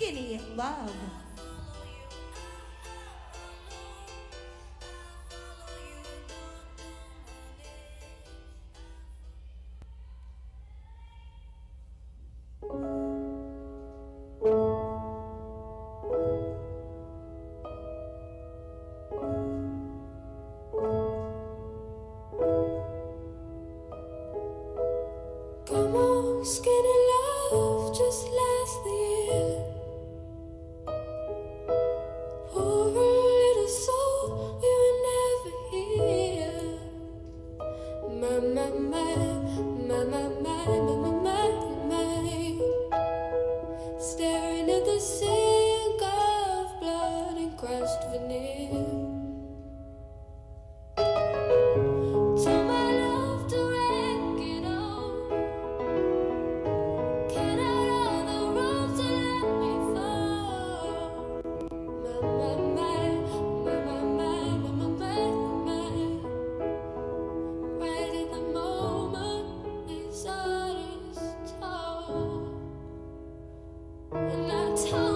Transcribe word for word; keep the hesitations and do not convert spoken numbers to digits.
Skinny Love. Come on, skinny love, just last the year. Poor little soul, we were never here. My, my, my, my, my, my, my, my, my, my. Staring at the sink of blood and crushed veneer. Tell my love to wreck it all. Cut out all the roads that let me fall. My, my, my, my, my, my, my, my, my. Right in the moment, these artists talk, and I tell